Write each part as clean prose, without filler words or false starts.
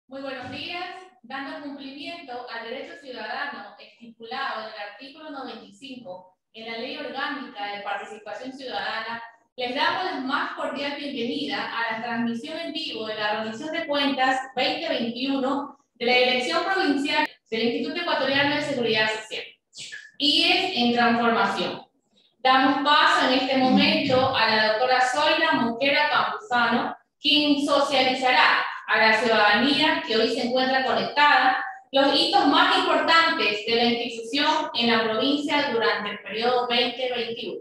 Muy buenos días. Dando cumplimiento al derecho ciudadano estipulado en el artículo 95 en la Ley Orgánica de Participación Ciudadana, les damos la más cordial bienvenida a la transmisión en vivo de la rendición de cuentas 2021 de la elección provincial del Instituto Ecuatoriano de Seguridad Social. IES en transformación. Damos paso en este momento a la doctora Zoila Mosquera Campuzano, quien socializará a la ciudadanía que hoy se encuentra conectada los hitos más importantes de la institución en la provincia durante el periodo 2021.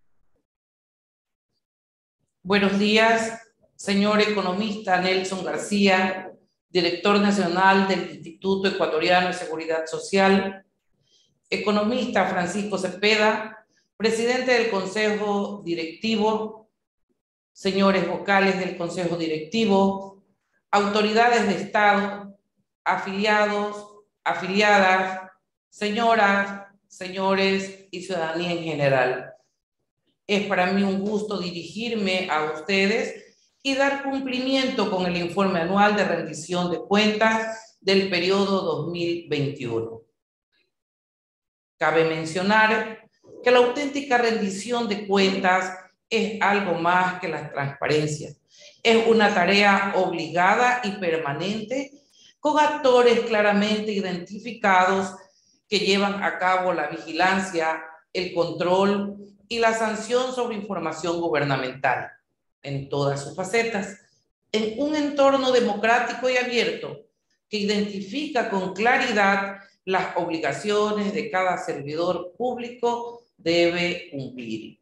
Buenos días, señor economista Nelson García, director nacional del Instituto Ecuatoriano de Seguridad Social, economista Francisco Cepeda, presidente del Consejo Directivo, señores vocales del Consejo Directivo, autoridades de Estado, afiliados, afiliadas, señoras, señores y ciudadanía en general. Es para mí un gusto dirigirme a ustedes y dar cumplimiento con el informe anual de rendición de cuentas del periodo 2021. Cabe mencionar que la auténtica rendición de cuentas es algo más que la transparencia. Es una tarea obligada y permanente con actores claramente identificados que llevan a cabo la vigilancia, el control y la sanción sobre información gubernamental en todas sus facetas, en un entorno democrático y abierto que identifica con claridad las obligaciones de cada servidor público debe cumplir.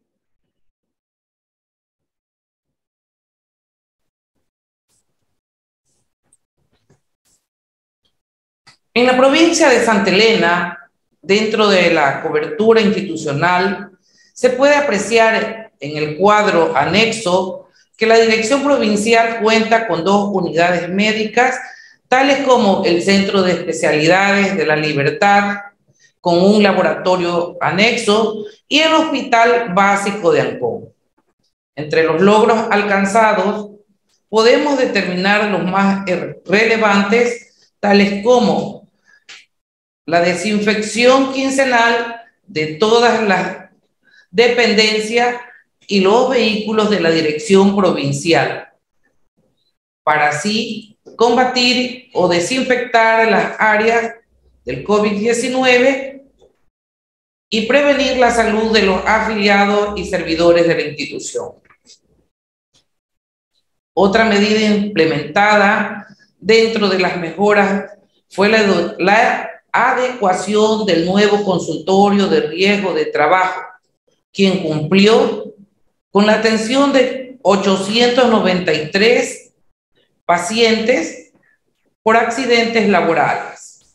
En la provincia de Santa Elena, dentro de la cobertura institucional, se puede apreciar en el cuadro anexo que la Dirección Provincial cuenta con 2 unidades médicas, tales como el Centro de Especialidades de la Libertad, con un laboratorio anexo, y el Hospital Básico de Ancón. Entre los logros alcanzados, podemos determinar los más relevantes, tales como la desinfección quincenal de todas las dependencias y los vehículos de la dirección provincial, para así combatir o desinfectar las áreas del COVID-19 y prevenir la salud de los afiliados y servidores de la institución. Otra medida implementada dentro de las mejoras fue la adecuación del nuevo consultorio de riesgo de trabajo, quien cumplió con la atención de 893 pacientes por accidentes laborales.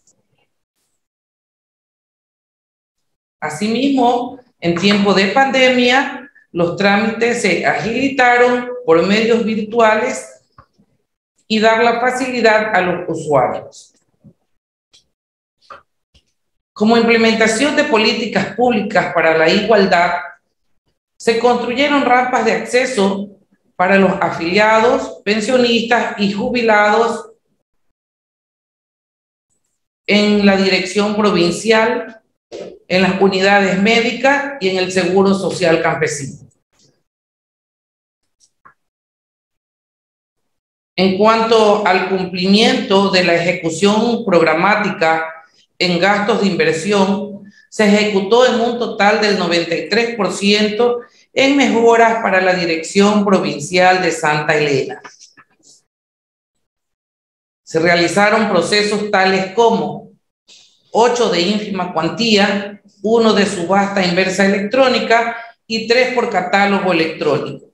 Asimismo, en tiempo de pandemia, los trámites se agilizaron por medios virtuales y dar la facilidad a los usuarios. Como implementación de políticas públicas para la igualdad, se construyeron rampas de acceso para los afiliados, pensionistas y jubilados en la dirección provincial, en las unidades médicas y en el Seguro Social Campesino. En cuanto al cumplimiento de la ejecución programática en gastos de inversión, se ejecutó en un total del 93% en mejoras para la Dirección Provincial de Santa Elena. Se realizaron procesos tales como 8 de ínfima cuantía, 1 de subasta inversa electrónica y 3 por catálogo electrónico.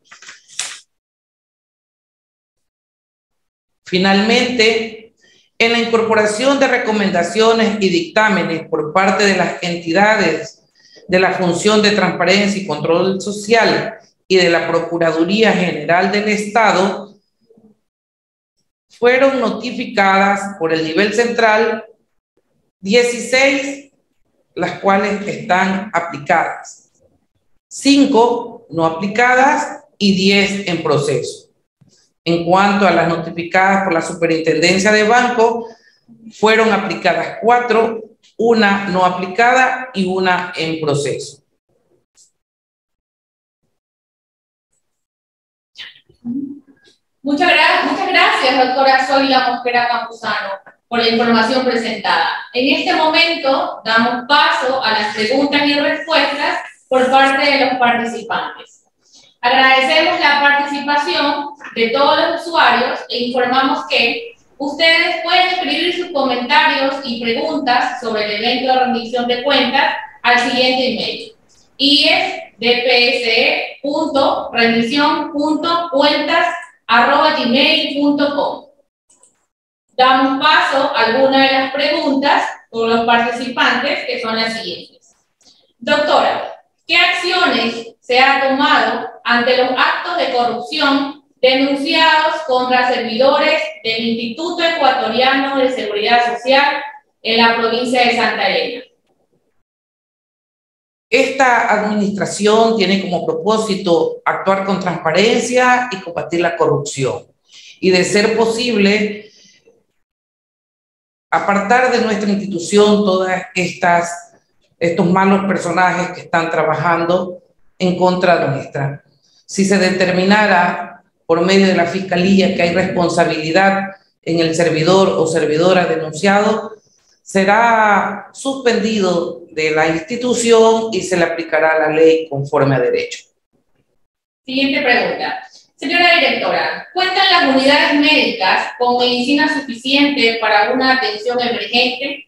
Finalmente, en la incorporación de recomendaciones y dictámenes por parte de las entidades de la Función de Transparencia y Control Social y de la Procuraduría General del Estado, fueron notificadas por el nivel central 16, las cuales están aplicadas, 5 no aplicadas y 10 en proceso. En cuanto a las notificadas por la Superintendencia de Banco, fueron aplicadas 4, una no aplicada y una en proceso. Muchas gracias, doctora Zoila Mosquera Campuzano, por la información presentada. En este momento damos paso a las preguntas y respuestas por parte de los participantes. Agradecemos la participación de todos los usuarios e informamos que ustedes pueden escribir sus comentarios y preguntas sobre el evento de rendición de cuentas al siguiente email: ies.dpse.rendición.cuentas@gmail.com. Damos paso a algunas de las preguntas por los participantes, que son las siguientes. Doctora, ¿qué acciones se ha tomado ante los actos de corrupción denunciados contra servidores del Instituto Ecuatoriano de Seguridad Social en la provincia de Santa Elena? Esta administración tiene como propósito actuar con transparencia y combatir la corrupción. Y de ser posible, apartar de nuestra institución todos estos malos personajes que están trabajando en contra nuestra. Si se determinara por medio de la Fiscalía que hay responsabilidad en el servidor o servidora denunciado, será suspendido de la institución y se le aplicará la ley conforme a derecho. Siguiente pregunta. Señora directora, ¿cuentan las unidades médicas con medicina suficiente para una atención emergente?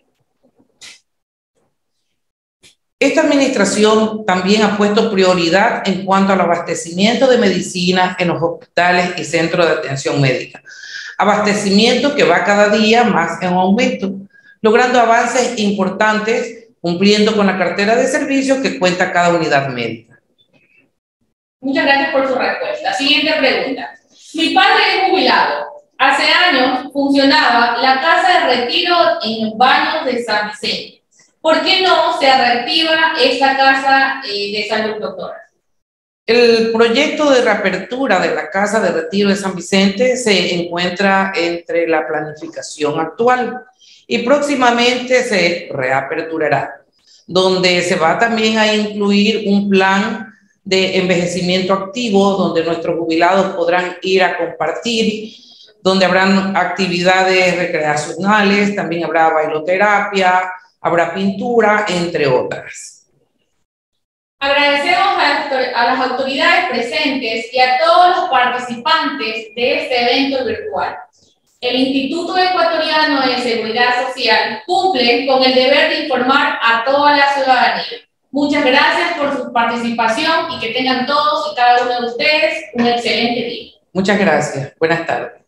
Esta administración también ha puesto prioridad en cuanto al abastecimiento de medicina en los hospitales y centros de atención médica. Abastecimiento que va cada día más en aumento, logrando avances importantes, cumpliendo con la cartera de servicios que cuenta cada unidad médica. Muchas gracias por su respuesta. Siguiente pregunta. Mi padre es jubilado. Hace años funcionaba la casa de retiro en los baños de San Vicente. ¿Por qué no se reactiva esta casa de salud, doctora? El proyecto de reapertura de la Casa de Retiro de San Vicente se encuentra entre la planificación actual y próximamente se reaperturará, donde se va también a incluir un plan de envejecimiento activo, donde nuestros jubilados podrán ir a compartir, donde habrán actividades recreacionales, también habrá bailoterapia, habrá pintura, entre otras. Agradecemos a las autoridades presentes y a todos los participantes de este evento virtual. El Instituto Ecuatoriano de Seguridad Social cumple con el deber de informar a toda la ciudadanía. Muchas gracias por su participación y que tengan todos y cada uno de ustedes un excelente día. Muchas gracias. Buenas tardes.